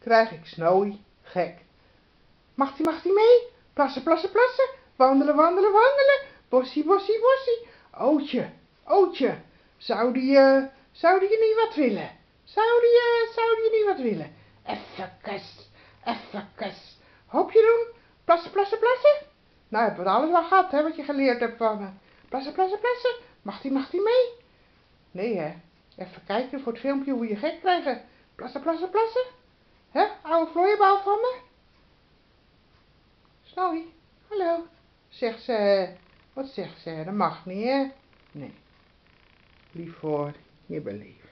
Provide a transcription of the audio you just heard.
krijg ik Snowy gek. Mag die mee? Plassen, plassen, plassen. Wandelen, wandelen, wandelen. Bossie, bossie, bossie. Ootje, Ootje. Zou die je niet wat willen? Zou die je niet wat willen? Even kus. Hopje doen. Plassen, plassen, plassen. Nou, heb je alles wel gehad, hè, wat je geleerd hebt van me. Plassen, plassen, plassen. Mag die mee? Nee, hè. Even kijken voor het filmpje hoe je gek krijgt. Plassen, plassen, plassen. Hè, oude vlooienbal van me. Snowy, hallo. Zegt ze. Wat zegt ze? Dat mag niet, hè? Nee. Lief voor je beleven.